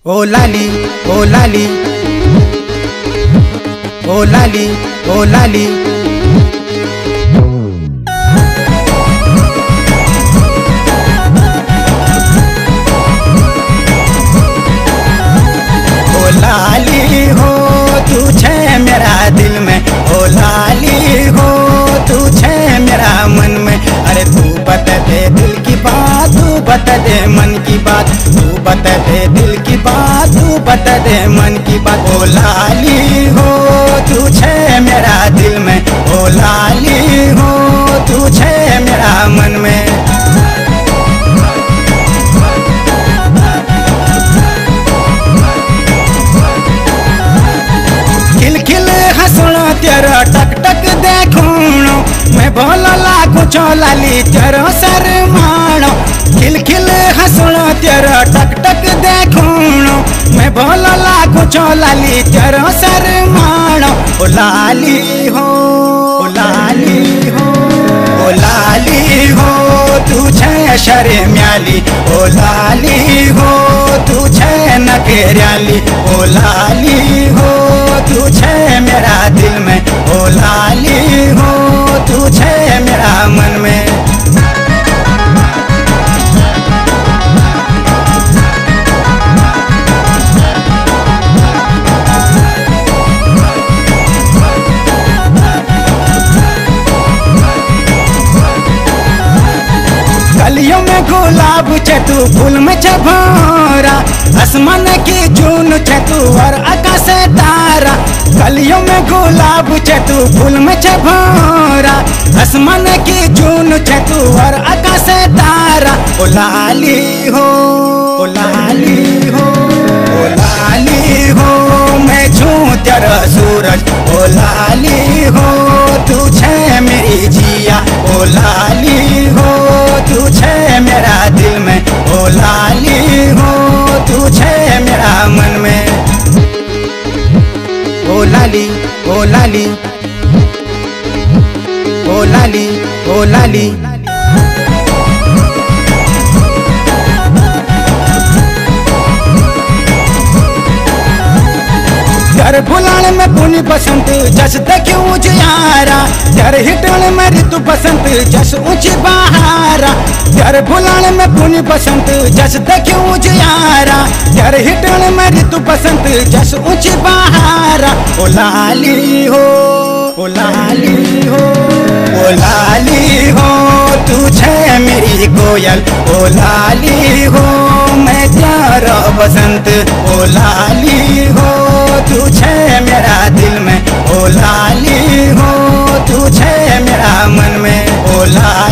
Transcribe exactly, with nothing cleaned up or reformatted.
ओ लाली ओ लाली ओ लाली ओ लाली ओ लाली हो तू छे मेरा दिल में, ओ लाली हो तू छे मेरा मन में। अरे तू बता दे दिल की बात, तू बता दे मन की बात, तू बता दे दिल की बात, तू बता दे मन की बात। ओ लाली हो तू छे मेरा दिल में, ओ लाली हो तू छे मेरा मन में। खिल खिल हंसणो तेरो टक टक देखूणो, मैं बोलो लागू छो लाली तेरो शरमाणो। खिल खिल हंसणो तेरो टक टक देखूणो, मैं बोलो लागू छो लाली तेरो शरमाणो। ओ लाली हो ओ लाली हो ओ लाली हो तू छे शर्म्याली, ओ लाली हो तू छे नकेर्याली। ओ लाली हो तू छे मेरा दिल में, ओ लाली हो तू छे मेरा मन में। गलियों में गुलाब छे तू, फूल में छे भौरा, आसमान की जून छे तू और आकाश तारा। गलियों में गुलाब छे तू, फूल में छे भौरा, आसमान की जून छे तू और आकाश तारा। ओ लाली हो ओ लाली हो ओ लाली हो मैं छूं तेरा सूरज। ओ लाली हो तू छे मेरी जिया, ओ लाली हो तू छे मेरा दिल में, ओ लाली हो तू छे मेरा मन में। ओ लाली ओ लाली ओ लाली ओ लाली तेरे भुलाने में पुनी बसंत जस देखी ऊंची यारा, तेरे हिटने में ऋतु बसंत जस ऊंची बहारा। तेरे भुलाने में पुनी बसंत जस देखी ऊंची यारा, तेरे हिटने में ऋतु बसंत जस ऊंची बहारा। ओ लाली हो ओ लाली हो ओ लाली हो तू छे मेरी कोयल, ओ लाली हो मैं तेरा बसंत। ओ लाली हो तू छे मेरा दिल में, ओ लाली हो तू छे मेरा मन में। ओ लाली